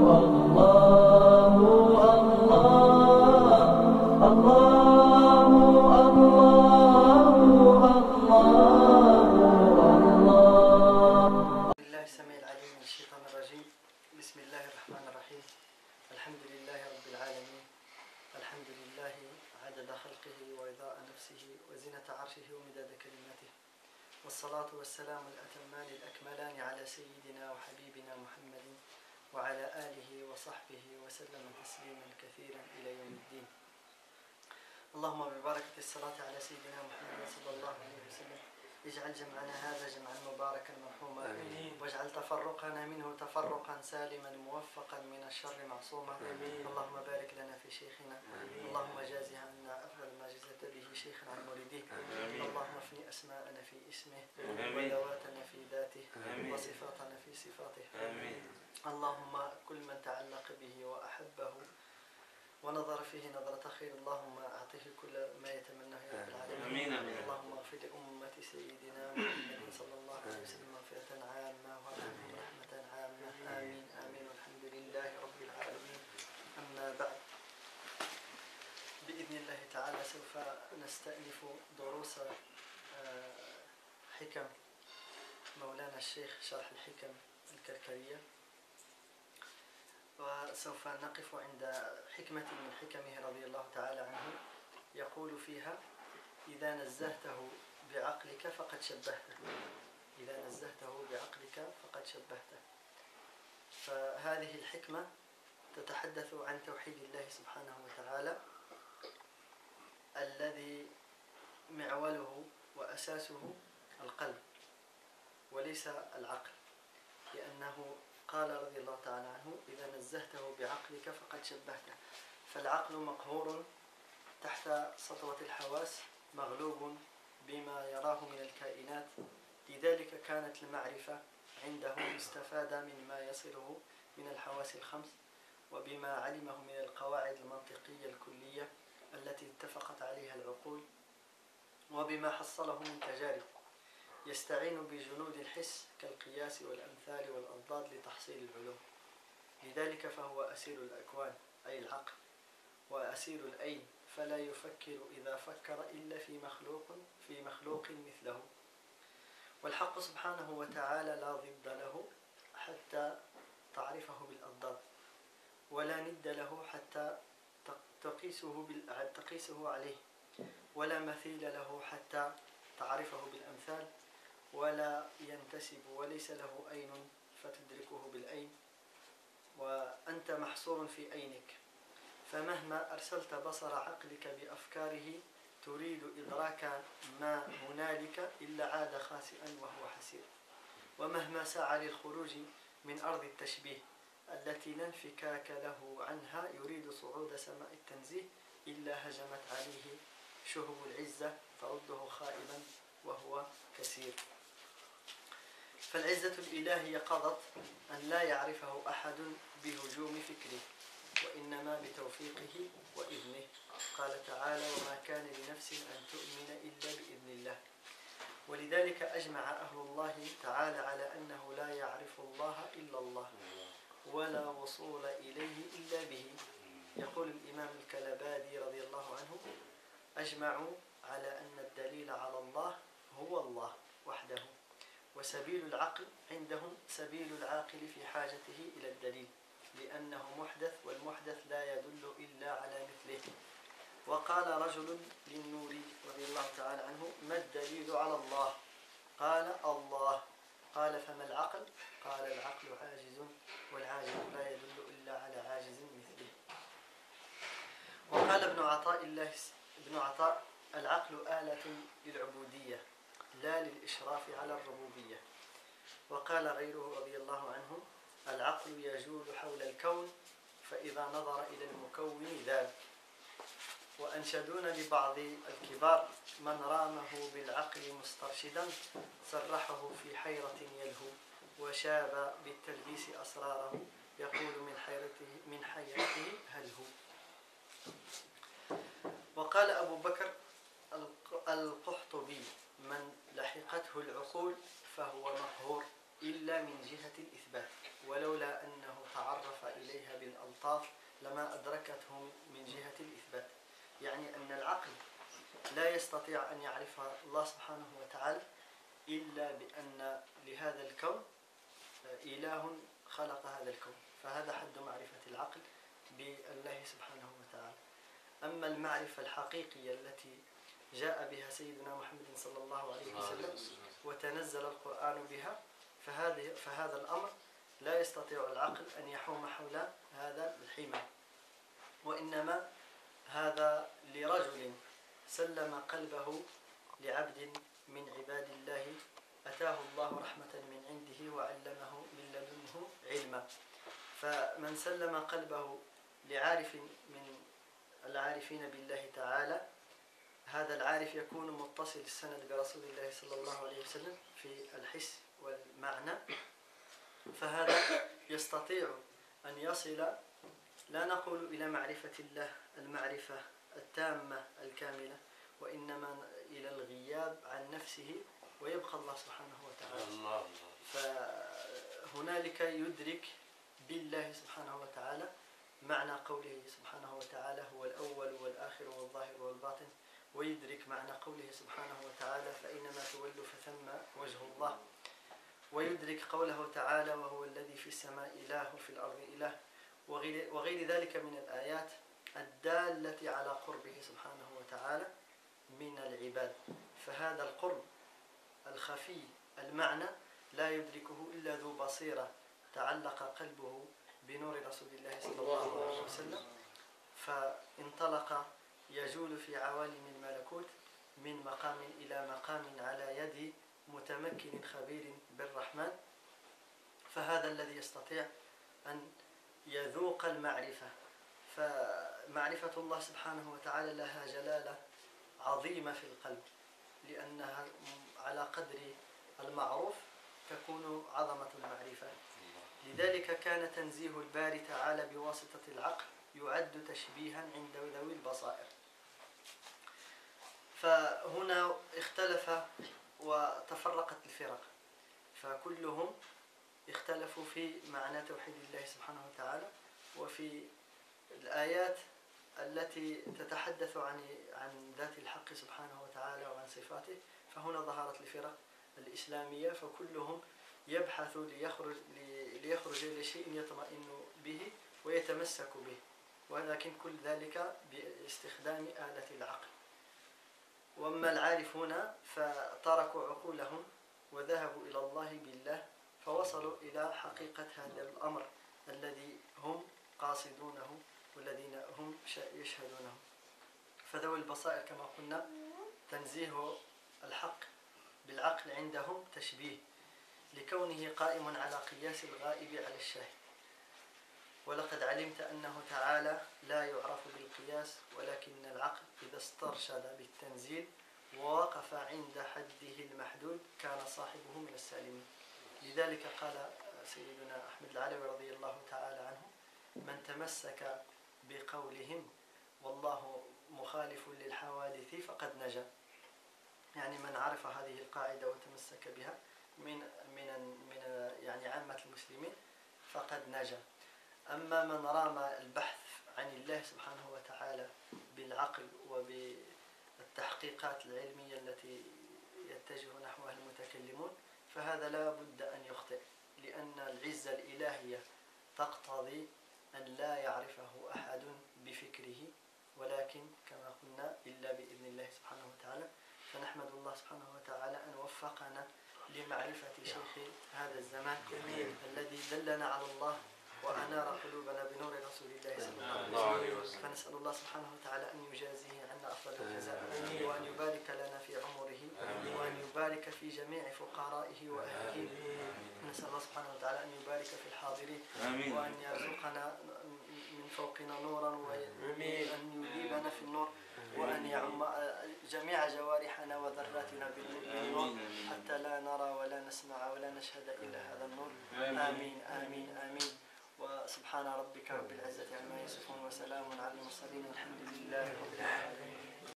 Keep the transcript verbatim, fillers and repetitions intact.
والصلاة والسلام الأتمان الأكملان على سيدنا وحبيبنا محمد وعلى آله وصحبه وسلم تسليما كثيرا إلى يوم الدين. اللهم ببركة الصلاة على سيدنا محمد صلى الله عليه وسلم اجعل جمعنا هذا جمعا مباركا مرحوما، واجعل تفرقنا منه تفرقا سالما موفقا من الشر معصوما. اللهم بارك لنا في شيخنا، اللهم جازها عنا أفضل ما جزت به شيخا عن مريديه. اللهم افني أسماءنا في اسمه وذواتنا في ذاته وصفاتنا في صفاته. اللهم كل من تعلق به وأحبه ونظر فيه نظرة خير اللهم أعطيه كل ما يتمناه يا رب العالمين. اللهم اغفر لأمة سيدنا محمد صلى الله عليه وسلم مغفرة عامة وارحمهم رحمة عامة. آمين آمين والحمد لله رب العالمين. أما بعد، بإذن الله تعالى سوف نستأنف دروس حكم مولانا الشيخ شرح الحكم الكركرية، وسوف نقف عند حكمة من حكمه رضي الله تعالى عنه يقول فيها: إذا نزهته بعقلك فقد شبهته، إذا نزهته بعقلك فقد شبهته. فهذه الحكمة تتحدث عن توحيد الله سبحانه وتعالى الذي معوله وأساسه القلب وليس العقل، لأنه قال رضي الله تعالى عنه: إذا نزهته بعقلك فقد شبهته. فالعقل مقهور تحت سطوة الحواس، مغلوب بما يراه من الكائنات، لذلك كانت المعرفة عنده مستفادة مما يصله من الحواس الخمس وبما علمه من القواعد المنطقية الكلية التي اتفقت عليها العقول، وبما حصله من تجارب يستعين بجنود الحس كالقياس والأمثال والأضداد لتحصيل العلوم. لذلك فهو أسير الأكوان أي العقل، وأسير الأين، فلا يفكر إذا فكر إلا في مخلوق في مخلوق مثله. والحق سبحانه وتعالى لا ضد له حتى تعرفه بالأضداد، ولا ند له حتى تقيسه تقيسه عليه، ولا مثيل له حتى تعرفه بالأمثال، ولا ينتسب وليس له أين فتدركه بالأين، وأنت محصور في أينك. فمهما أرسلت بصر عقلك بأفكاره تريد إدراك ما هنالك إلا عاد خاسئا وهو حسير. ومهما سعى للخروج من أرض التشبيه التي لا انفكاك له عنها يريد صعود سماء التنزيه إلا هجمت عليه شهب العزة ترده خائبا وهو كثير. فالعزة الإلهية قضت أن لا يعرفه أحد بهجوم فكره، وإنما بتوفيقه وإذنه. قال تعالى: وما كان لنفس أن تؤمن إلا بإذن الله. ولذلك أجمع أهل الله تعالى على أنه لا يعرف الله إلا الله، ولا وصول إليه إلا به. يقول الإمام الكلبادي رضي الله عنه: أجمعوا على أن الدليل على الله هو الله وحده، وسبيل العقل عندهم سبيل العاقل في حاجته إلى الدليل، لأنه محدث، والمحدث لا يدل إلا على مثله. وقال رجل للنوري رضي الله تعالى عنه: ما الدليل على الله؟ قال: الله. قال: فما العقل؟ قال: العقل عاجز، والعاجز لا يدل إلا على عاجز مثله. وقال ابن عطاء الله ابن عطاء: العقل آلة للعبودية لا للإشراف على الربوبية. وقال غيره رضي الله عنه: العقل يجول حول الكون، فإذا نظر إلى المكون ذاب. وأنشدون لبعض الكبار: من رامه بالعقل مسترشدا سرحه في حيرة يلهو، وشاب بالتلبيس أسراره يقول من حيرته من حيرته هل هو. وقال أبو بكر القحطبي: من لحقته العقول فهو مقهور إلا من جهة الإثبات، ولولا أنه تعرف إليها الحقاق لما أدركتهم من جهة الإثبات. يعني أن العقل لا يستطيع أن يعرف الله سبحانه وتعالى إلا بأن لهذا الكون إله خلق هذا الكون، فهذا حد معرفة العقل بالله سبحانه وتعالى. أما المعرفة الحقيقية التي جاء بها سيدنا محمد صلى الله عليه وسلم وتنزل القرآن بها، فهذه فهذا الأمر لا يستطيع العقل أن يحوم حول هذا الحمى، وإنما هذا لرجل سلم قلبه لعبد من عباد الله أتاه الله رحمة من عنده وعلمه من لدنه علما. فمن سلم قلبه لعارف من العارفين بالله تعالى، هذا العارف يكون متصل السند برسول الله صلى الله عليه وسلم في الحس والمعنى، فهذا يستطيع أن يصل لا نقول إلى معرفة الله المعرفة التامة الكاملة، وإنما إلى الغياب عن نفسه ويبقى الله سبحانه وتعالى. فهنالك يدرك بالله سبحانه وتعالى معنى قوله سبحانه وتعالى هو الأول والآخر والظاهر والباطن، ويدرك معنى قوله سبحانه وتعالى فإنما تولوا فثم وجه الله، ويدرك قوله تعالى وهو الذي في السماء إله وفي الأرض إله، وغير, وغير ذلك من الآيات الدالة على قربه سبحانه وتعالى من العباد. فهذا القرب الخفي المعنى لا يدركه إلا ذو بصيرة تعلق قلبه بنور رسول الله صلى الله عليه وسلم، فانطلق يجول في عوالم الملكوت من مقام إلى مقام على يد متمكن خبير بالرحمن. فهذا الذي يستطيع أن يذوق المعرفة. فمعرفة الله سبحانه وتعالى لها جلالة عظيمة في القلب، لأنها على قدر المعروف تكون عظمة المعرفة. لذلك كان تنزيه الباري تعالى بواسطة العقل يعد تشبيها عند ذوي البصائر. فهنا اختلف وتفرقت الفرق، فكلهم اختلفوا في معنى توحيد الله سبحانه وتعالى وفي الآيات التي تتحدث عن عن ذات الحق سبحانه وتعالى وعن صفاته. فهنا ظهرت الفرق الإسلامية، فكلهم يبحث ليخرج ليخرج لشيء يطمئن به ويتمسك به، ولكن كل ذلك باستخدام آلة العقل. وأما العارفون فتركوا عقولهم وذهبوا إلى الله بالله، فوصلوا إلى حقيقة هذا الأمر الذي هم قاصدونه والذين هم يشهدونه. فذوي البصائر كما قلنا تنزيه الحق بالعقل عندهم تشبيه، لكونه قائم على قياس الغائب على الشاهد. ولقد علمت أنه تعالى لا يعرف بالقياس، ولكن العقل إذا استرشد بالتنزيل ووقف عند حده المحدود كان صاحبه من السالمين. لذلك قال سيدنا أحمد العلوي رضي الله تعالى عنه من تمسك بقولهم والله مخالف للحوادث فقد نجا. يعني من عرف هذه القاعدة وتمسك بها من من من يعني عامة المسلمين فقد نجا. أما من رام البحث عن الله سبحانه وتعالى بالعقل وبالتحقيقات العلمية التي يتجه نحوها المتكلمون فهذا لا بد أن يخطئ، لأن العزة الإلهية تقتضي أن لا يعرفه أحد بفكره، ولكن كما قلنا إلا بإذن الله سبحانه وتعالى. فنحمد الله سبحانه وتعالى أن وفقنا لمعرفة شيخ هذا الزمان الذي دلنا على الله وأنار قلوبنا بنور رسول الله صلى الله عليه وسلم. فنسأل الله سبحانه وتعالى أن يجازيه عنا أفضل الجزاء، وأن يبارك لنا في عمره، وأن يبارك في جميع فقرائه وأهله. نسأل الله سبحانه وتعالى أن يبارك في الحاضرين، وأن يرزقنا من فوقنا نورا، وأن يذيبنا في النور، وأن يعم جميع جوارحنا وذراتنا بالنور حتى لا نرى ولا نسمع ولا نشهد إلا هذا النور. آمين آمين آمين. وسبحان ربك رب العزة عما يصفون وسلام على المرسلين والحمد لله رب العالمين.